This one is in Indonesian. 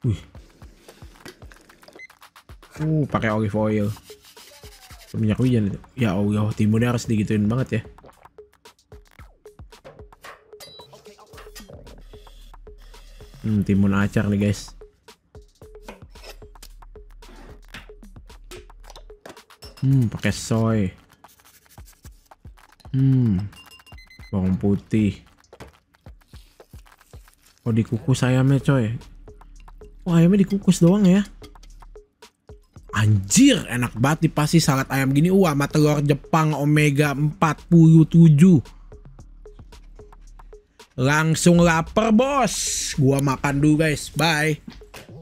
Wih. Pakai olive oil. Minyak wijen itu. Ya Allah, timunnya harus digituin banget ya. Timun acar nih guys. Pakai soy. Bawang putih. Oh, dikukus ayamnya coy. Oh, ayamnya dikukus doang ya. Anjir, enak banget nih pasti salad ayam gini. Sama telur Jepang omega 47. Langsung lapar bos. Gua makan dulu guys. Bye.